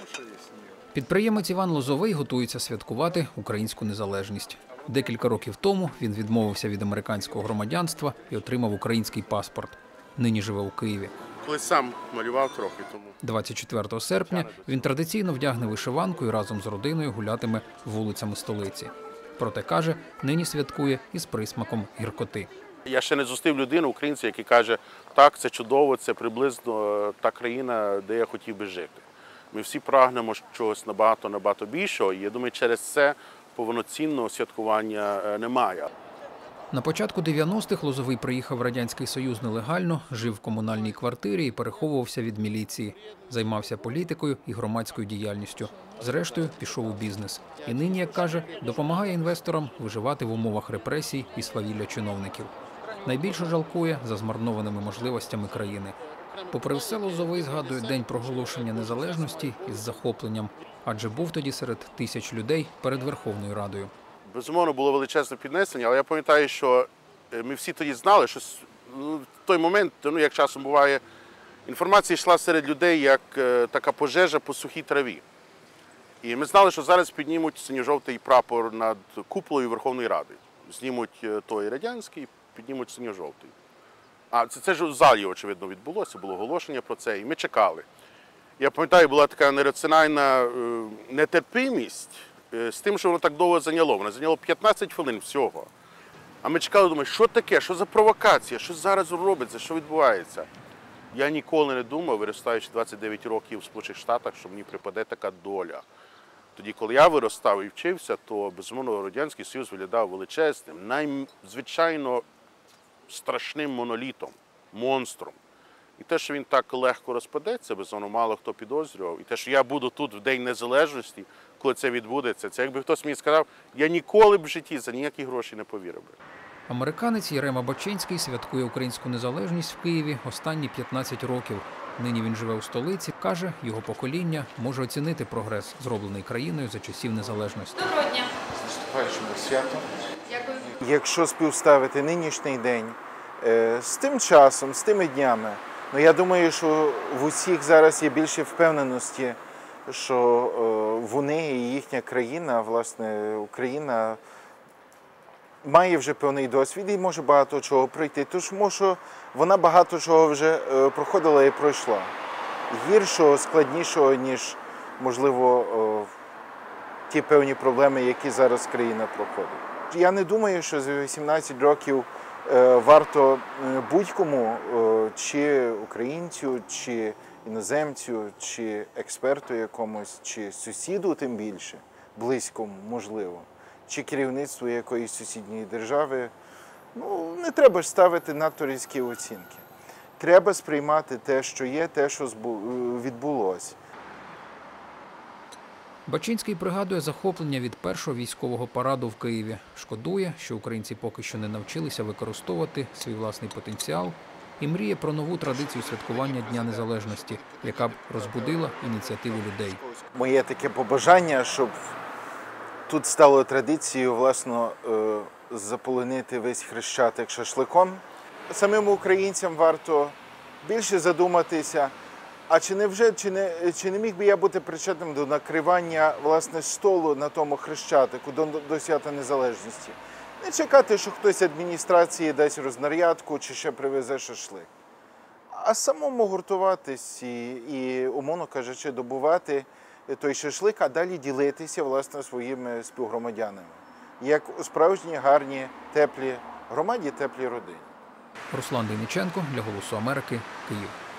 Підприємець Іван Лозовий готується святкувати українську незалежність. Декілька років тому він відмовився від американського громадянства і отримав український паспорт. Нині живе у Києві. Коли сам малював трохи тому. 24 серпня він традиційно вдягне вишиванку і разом з родиною гулятиме вулицями столиці. Проте, каже, нині святкує із присмаком гіркоти. Я ще не зустрів людину, українця, який каже, так, це чудово, це приблизно та країна, де я хотів би жити. Ми всі прагнемо чогось набагато більшого, і я думаю, через це повноцінного святкування немає. На початку 90-х Лозовий приїхав в Радянський Союз нелегально, жив в комунальній квартирі і переховувався від міліції. Займався політикою і громадською діяльністю. Зрештою, пішов у бізнес. І нині, як каже, допомагає інвесторам виживати в умовах репресій і свавілля чиновників. Найбільше жалкує за змарнованими можливостями країни. Попри все, Лозовий згадує день проголошення незалежності із захопленням, адже був тоді серед тисяч людей перед Верховною Радою. Безумовно, було величезне піднесення, але я пам'ятаю, що ми всі тоді знали, що в той момент, як часом буває, інформація йшла серед людей як така пожежа по сухій траві. І ми знали, що зараз піднімуть синьо-жовтий прапор над куполою Верховної Ради. Знімуть той радянський, піднімуть синьо-жовтий. А це ж в залі, очевидно, відбулося, було оголошення про це, і ми чекали. Я пам'ятаю, була така нераціональна нетерпимість з тим, що воно так довго зайняло. Воно зайняло 15 хвилин всього. А ми чекали, думали, що таке, що за провокація, що зараз робиться, що відбувається. Я ніколи не думав, виростаючи 29 років в Сполучених Штатах, що мені припаде така доля. Тоді, коли я виростав і вчився, то, безумовно, Радянський Союз виглядав величезним, надзвичайно страшним монолітом, монстром. І те, що він так легко розпадеться, безумовно, мало хто підозрював. І те, що я буду тут в День Незалежності, коли це відбудеться, це якби хтось мені сказав, я ніколи б в житті за ніякі гроші не повірив би. Американець Єрема Бачинський святкує українську незалежність в Києві останні 15 років. Нині він живе у столиці. Каже, його покоління може оцінити прогрес, зроблений країною за часів незалежності. Доброго дня. З наступаючим святом. Дякую. Якщо співставити нинішній день з тим часом, з тими днями, я думаю, що в усіх зараз є більше впевненості, що вони і їхня країна, власне, Україна, має вже певний досвід і може багато чого пройти, тому що вона багато чого вже проходила і пройшла. Гіршого, складнішого, ніж, можливо, ті певні проблеми, які зараз країна проходить. Я не думаю, що за 18 років варто будь-кому, чи українцю, чи іноземцю, чи експерту якомусь, чи сусіду тим більше, близькому, можливо, чи керівництву якоїсь сусідньої держави, не треба ж ставити надто різкі оцінки. Треба сприймати те, що є, те, що відбулося. Бачинський пригадує захоплення від першого військового параду в Києві. Шкодує, що українці поки що не навчилися використовувати свій власний потенціал і мріє про нову традицію святкування Дня Незалежності, яка б розбудила ініціативу людей. Моє таке побажання, щоб тут стало традицією, власне, заполонити весь Хрещатик шашликом. Самим українцям варто більше задуматися, а чи не міг би я бути причетним до накривання, власне, столу на тому Хрещатику, до свята Незалежності. Не чекати, що хтось з адміністрації дасть рознарядку чи ще привезе шашлик. А самому гуртуватись і, умовно кажучи, добувати той шашлик, а далі ділитися, власне, своїми співгромадянами. Як у справжній, гарній, теплій громаді, теплій родині. Руслан Дейниченко для «Голосу Америки», Київ.